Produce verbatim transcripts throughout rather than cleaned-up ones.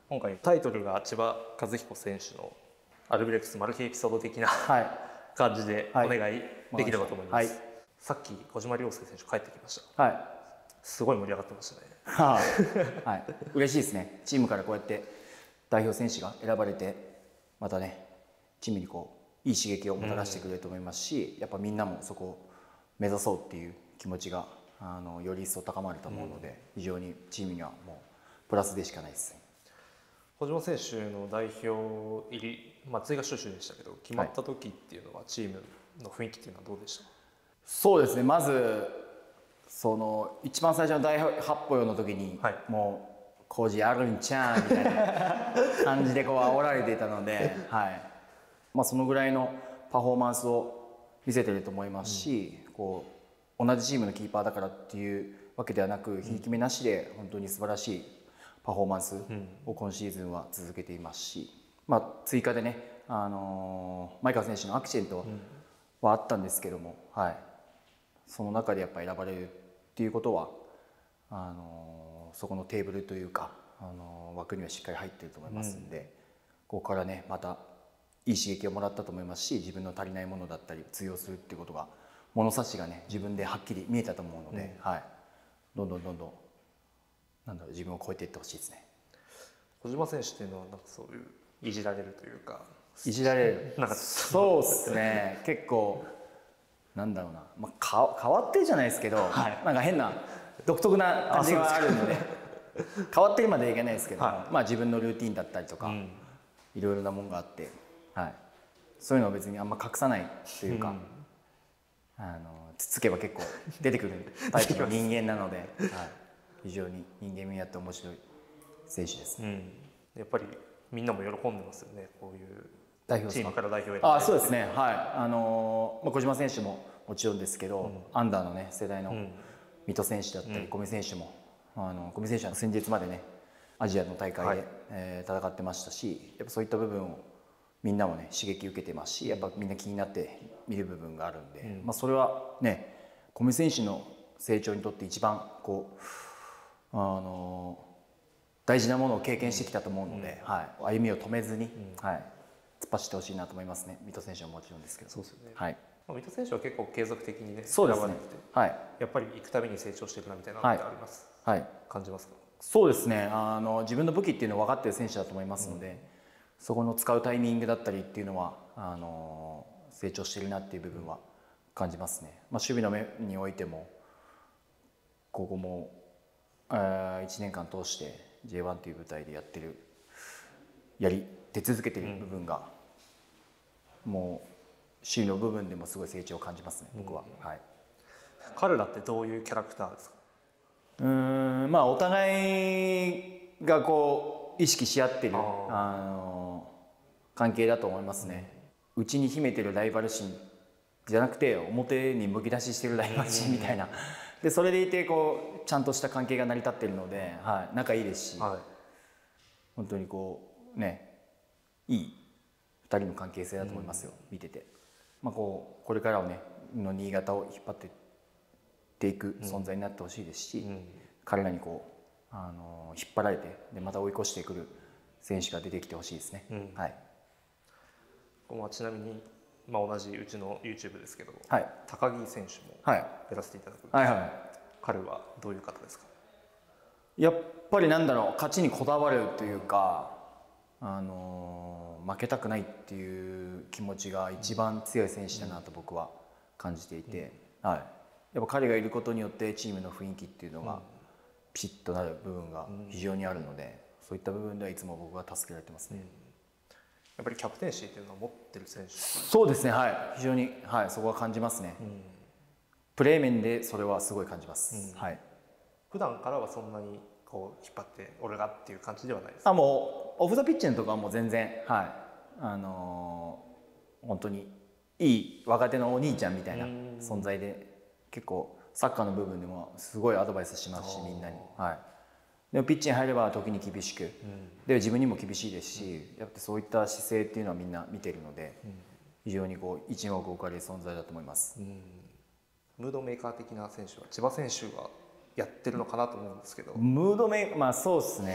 今回タイトルが千葉和彦選手のアルビレックスマル秘エピソード的な、はい、感じでお願いできればと思います。はい、さっき小島亮介選手帰ってきました。はい、すごい盛り上がってましたね。はあ、はい、嬉しいですね。チームからこうやって代表選手が選ばれて、またねチームにこういい刺激をもたらしてくれると思いますし、うん、やっぱみんなもそこを目指そうっていう気持ちがあのより一層高まると思うので、うん、非常にチームにはもうプラスでしかないです。 小島選手の代表入り、まあ、追加招集でしたけど、決まった時っていうのはチームの雰囲気っていうのはどうでした？はい、 そうですね、まずその一番最初の第八歩の時に、はい、もう工事あるんちゃーみたいな感じでこう煽られていたので、はい、まあ、そのぐらいのパフォーマンスを見せていると思いますし、うん、こう同じチームのキーパーだからっていうわけではなく、ひいき目なしで本当に素晴らしいパフォーマンスを今シーズンは続けていますし、まあ、追加でね、あのー、前川選手のアクシデントはあったんですけども、はい、その中でやっぱり選ばれるっていうことはあのー、そこのテーブルというか、あのー、枠にはしっかり入っていると思いますんで、うん、ここからねまたいい刺激をもらったと思いますし、自分の足りないものだったり通用するっていうことが物差しがね自分ではっきり見えたと思うので、うん、はい、どんどんどんどんなんだろう、自分を超えていってほしいですね。 小島選手っていうのはなんかそういういじられるというか、 いじられるなんかそうですね、結構なんだろうな、まあ、か変わってるじゃないですけど、はい、なんか変な独特な感じがあるので変わってるまではいけないですけど、はい、まあ自分のルーティンだったりとか、うん、いろいろなものがあって、はい、そういうのを別にあんま隠さないというか、うん、あのつつけば結構出てくるタイプの人間なので、はい、非常に人間味あって面白い選手ですね。 うん、やっぱりみんなも喜んでますよね、こういう代表チームから代表へ。 あ、そうですね、はい、あのまあ、小島選手ももちろんですけど、うん、アンダーのね世代の水戸選手だったり、うん、小見選手も、あの小見選手は先日までねアジアの大会で、はい、えー、戦ってましたし、やっぱそういった部分をみんなもね刺激受けてますし、やっぱみんな気になって見る部分があるんで、うん、まあ、それはね小見選手の成長にとって一番こうあの大事なものを経験してきたと思うので、うん、はい、歩みを止めずに、うん、はい、突っ走ってほしいなと思いますね。水戸選手はもちろんですけど。 そうですよね。 はい。 水戸選手は結構継続的にね、 そうですね。はい。 やっぱり行くたびに成長していくなみたいなのってあります。はい。感じますか。 そうですね。あの自分の武器っていうのを分かっている選手だと思いますので、うん、そこの使うタイミングだったりっていうのはあの成長しているなっていう部分は感じますね。まあ守備の面においてもここも、えー、いちねんかん通して ジェイワン という舞台でやってるやり出続けている部分が、うん、もう守備の部分でもすごい成長を感じますね、僕は。うん、はい。 彼らってどういうキャラクターですか。 うーん、まあお互いがこう意識し合ってるあの関係だと思いますね。うち、ん、に秘めてるライバル心じゃなくて表にむき出ししてるライバル心みたいな、でそれでいてこうちゃんとした関係が成り立ってるので、はい、仲いいですし、はい、本当にこうねいいふたりの関係性だと思いますよ、見てて。まあ、こうこれからをねの新潟を引っ張っていっていく存在になってほしいですし、うん、彼らにこうあの引っ張られてでまた追い越してくる選手が出てきてほしいですね。うん、はい。 まあ、ちなみに、まあ、同じうちの YouTube ですけど、はい、高木選手もやらせていただくんですけど、はいはいはい、彼はどういう方ですか。 やっぱりなんだろう、勝ちにこだわるというか、あの負けたくないっていう気持ちが一番強い選手だなと僕は感じていて、はい、やっぱ彼がいることによってチームの雰囲気っていうのがピシッとなる部分が非常にあるので、そういった部分ではいつも僕は助けられてますね。うん、 やっぱりキャプテンシーっていうのを持ってる選手。 そうですね、はい、非常に、はい、そこは感じますね。うん、プレー面でそれはすごい感じます。うん、はい。 普段からはそんなにこう引っ張って俺がっていう感じではないですか。 あ、もうオフザピッチのとかはもう全然、はい、あのー、本当にいい若手のお兄ちゃんみたいな存在で、結構サッカーの部分でもすごいアドバイスしますし、みんなに。はい。でもピッチに入れば時に厳しく、うん、で自分にも厳しいですし、うん、やっぱそういった姿勢っていうのはみんな見てるので、うん、非常にこう一目置かれる存在だと思います。うん、 ムードメーカー的な選手は千葉選手がやってるのかなと思うんですけど。 ムードメーカー、まあそうですね。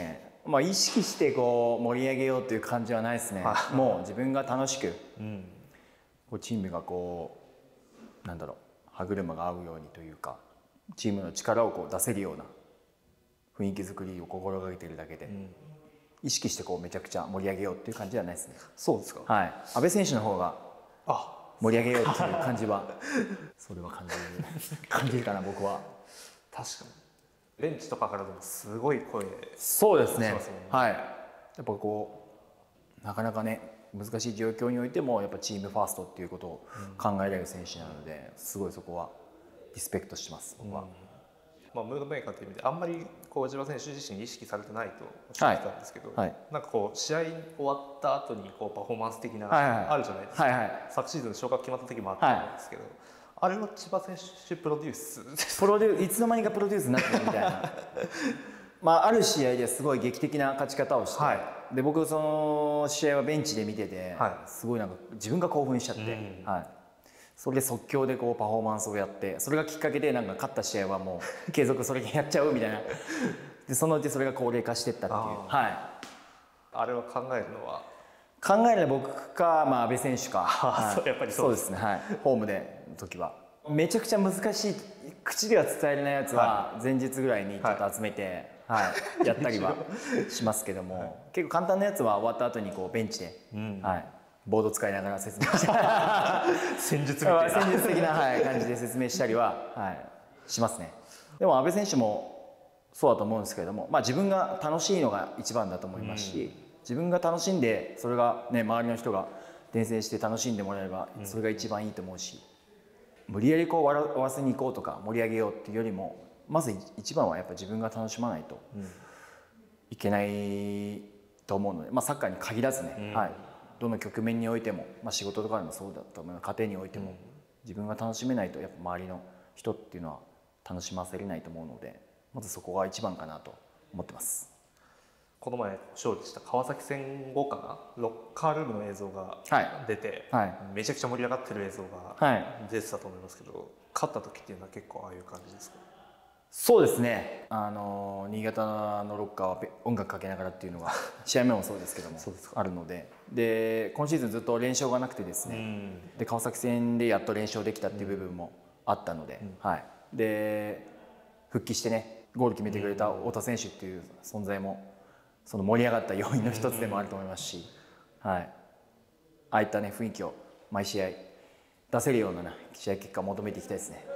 まあ、意識してこう盛り上げようという感じはないですね。もう自分が楽しく、うん、こうチームがこうなんだろう歯車が合うようにというかチームの力をこう出せるような雰囲気作りを心がけているだけで、うん、意識してこうめちゃくちゃ盛り上げようっていう感じではないですね。 そうですか。 はい。阿部選手の方が盛り上げようっていう感じはそれは感じる感じるかな僕は。 確かに。ベンチとかからでもすごい声しますね。 そうですね。はい。やっぱこうなかなかね難しい状況においてもやっぱチームファーストっていうことを考えられる選手なので、すごいそこはリスペクトしてます僕は。うん、 まあムードメーカーという意味であんまりこう小島選手自身意識されてないとおっしゃってたんですけど、はいはい、なんかこう試合終わった後にこうパフォーマンス的な、はいはい、あるじゃないですか。はいはい、昨シーズン昇格決まった時もあったんですけど。はい、あれは千葉選手プロデュースプロデュースいつの間にかプロデュースになってるみたいなまあある試合ですごい劇的な勝ち方をして、はい、で僕その試合はベンチで見てて、はい、すごいなんか自分が興奮しちゃって、うん、はい、それで即興でこうパフォーマンスをやってそれがきっかけでなんか勝った試合はもう継続それやっちゃうみたいなでそのうちそれが高齢化していったっていう。あ、 はい、あれは考えるのは考えるのは僕か、まあ、阿部選手か、 はい、やっぱりそうですね、はい、ホームでの時はめちゃくちゃ難しい口では伝えれないやつは前日ぐらいにちょっと集めて、はいはい、やったりはしますけども、はい、結構簡単なやつは終わった後にこうベンチで、うん、はい、ボード使いながら説明して戦術みたいな戦術的な、はい、感じで説明したりは、はい、しますね。でも阿部選手もそうだと思うんですけれども、まあ、自分が楽しいのが一番だと思いますし、うん、自分が楽しんでそれが、ね、周りの人が伝染して楽しんでもらえればそれが一番いいと思うし、うん、無理やりこう笑わせに行こうとか盛り上げようっていうよりもまず一番はやっぱ自分が楽しまないといけないと思うので、まあ、サッカーに限らずね、うん、はい、どの局面においても、まあ、仕事とかでもそうだと思う、家庭においても、うん、自分が楽しめないとやっぱ周りの人っていうのは楽しませれないと思うので、まずそこが一番かなと思ってます。 この前勝利した川崎戦後かな、ロッカールームの映像が出て、はいはい、めちゃくちゃ盛り上がってる映像が出てたと思いますけど、はい、勝った時っていうのは結構ああいう感じですか？ そうですね、あの新潟のロッカーは音楽かけながらっていうのが試合目もそうですけどもあるので、で今シーズンずっと連勝がなくてですね、うん、で川崎戦でやっと連勝できたっていう部分もあったので、うん、はい、で復帰してねゴール決めてくれた太田選手っていう存在もその盛り上がった要因の一つでもあると思いますし、はい、ああいったね雰囲気を毎試合出せるような、ね、試合結果を求めていきたいですね。